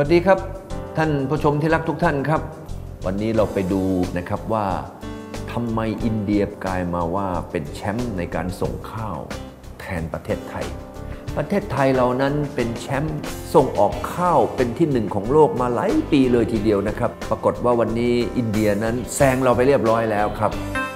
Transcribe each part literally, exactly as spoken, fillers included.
วัสดีครับท่านผู้ชมที่รักทุกท่านครับวันนี้เราไปดูนะครับว่าทำไมอินเดียกลายมาว่าเป็นแชมป์ในการส่งข้าวแทนประเทศไทยประเทศไทยเรานั้นเป็นแชมป์ส่งออกข้าวเป็นที่หนึ่งของโลกมาหลายปีเลยทีเดียวนะครับปรากฏว่าวันนี้อินเดียนั้นแซงเราไปเรียบร้อยแล้วครับ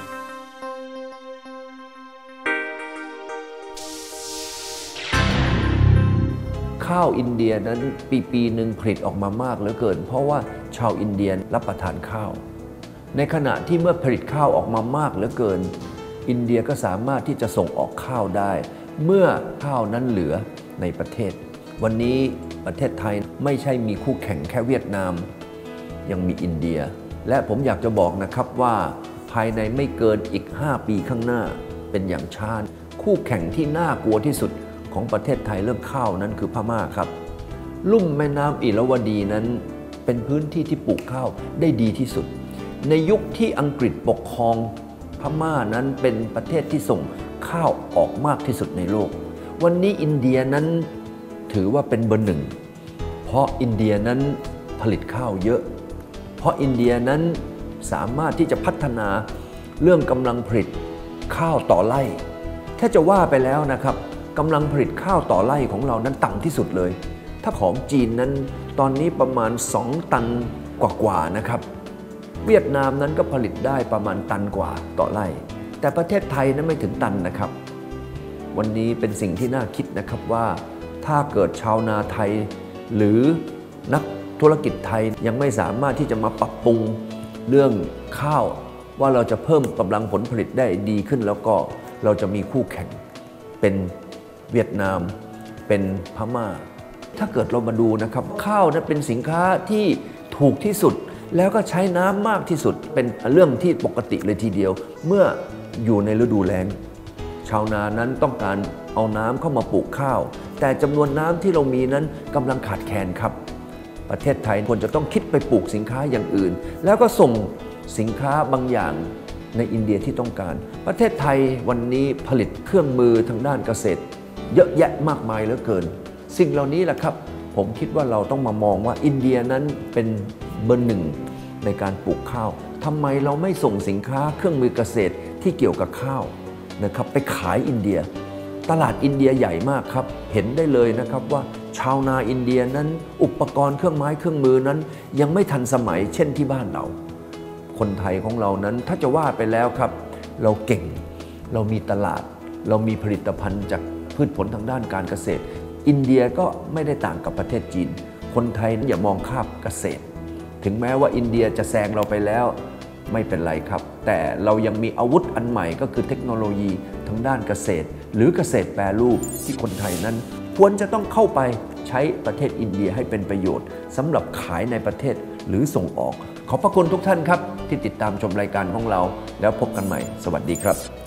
ข้าวอินเดียนั้นปีปีหนึ่งผลิตออกมามากเหลือเกินเพราะว่าชาวอินเดียรับประทานข้าวในขณะที่เมื่อผลิตข้าวออกมามากเหลือเกินอินเดียก็สามารถที่จะส่งออกข้าวได้เมื่อข้าวนั้นเหลือในประเทศวันนี้ประเทศไทยไม่ใช่มีคู่แข่งแค่เวียดนามยังมีอินเดียและผมอยากจะบอกนะครับว่าภายในไม่เกินอีกห้าปีข้างหน้าเป็นอย่างช้าคู่แข่งที่น่ากลัวที่สุดของประเทศไทยเรื่องข้าวนั้นคือพม่าครับลุ่มแม่น้ำอิรวดีนั้นเป็นพื้นที่ที่ปลูกข้าวได้ดีที่สุดในยุคที่อังกฤษปกครองพม่านั้นเป็นประเทศที่ส่งข้าวออกมากที่สุดในโลกวันนี้อินเดียนั้นถือว่าเป็นเบอร์หนึ่งเพราะอินเดียนั้นผลิตข้าวเยอะเพราะอินเดียนั้นสามารถที่จะพัฒนาเรื่องกำลังผลิตข้าวต่อไร่ถ้าจะว่าไปแล้วนะครับกำลังผลิตข้าวต่อไร่ของเรานั้นต่ำที่สุดเลยถ้าของจีนนั้นตอนนี้ประมาณสองตันกว่าๆนะครับเวียดนามนั้นก็ผลิตได้ประมาณตันกว่าต่อไร่แต่ประเทศไทยนั้นไม่ถึงตันนะครับวันนี้เป็นสิ่งที่น่าคิดนะครับว่าถ้าเกิดชาวนาไทยหรือนักธุรกิจไทยยังไม่สามารถที่จะมาปรับปรุงเรื่องข้าวว่าเราจะเพิ่มกำลังผลผลิตได้ดีขึ้นแล้วก็เราจะมีคู่แข่งเป็นเวียดนามเป็นพม่าถ้าเกิดเรามาดูนะครับข้าวนั้นเป็นสินค้าที่ถูกที่สุดแล้วก็ใช้น้ำมากที่สุดเป็นเรื่องที่ปกติเลยทีเดียวเมื่ออยู่ในฤดูแล้งชาวนานั้นต้องการเอาน้ำเข้ามาปลูกข้าวแต่จำนวนน้ำที่เรามีนั้นกำลังขาดแคลนครับประเทศไทยควรจะต้องคิดไปปลูกสินค้าอย่างอื่นแล้วก็ส่งสินค้าบางอย่างในอินเดียที่ต้องการประเทศไทยวันนี้ผลิตเครื่องมือทางด้านเกษตรเยอะแยะมากมายเหลือเกินสิ่งเหล่านี้แหละครับผมคิดว่าเราต้องมามองว่าอินเดียนั้นเป็นเบอร์หนึ่งในการปลูกข้าวทำไมเราไม่ส่งสินค้าเครื่องมือเกษตรที่เกี่ยวกับข้าวนะครับไปขายอินเดียตลาดอินเดียใหญ่มากครับเห็นได้เลยนะครับว่าชาวนาอินเดียนั้นอุปกรณ์เครื่องไม้เครื่องมือนั้นยังไม่ทันสมัยเช่นที่บ้านเราคนไทยของเรานั้นถ้าจะว่าไปแล้วครับเราเก่งเรามีตลาดเรามีผลิตภัณฑ์จากพืชผลทางด้านการเกษตรอินเดียก็ไม่ได้ต่างกับประเทศจีนคนไทยอย่ามองข้ามเกษตรถึงแม้ว่าอินเดียจะแซงเราไปแล้วไม่เป็นไรครับแต่เรายังมีอาวุธอันใหม่ก็คือเทคโนโลยีทางด้านเกษตรหรือเกษตรแปรรูปที่คนไทยนั้นควรจะต้องเข้าไปใช้ประเทศอินเดียให้เป็นประโยชน์สำหรับขายในประเทศหรือส่งออกขอบพระคุณทุกท่านครับที่ติดตามชมรายการของเราแล้วพบกันใหม่สวัสดีครับ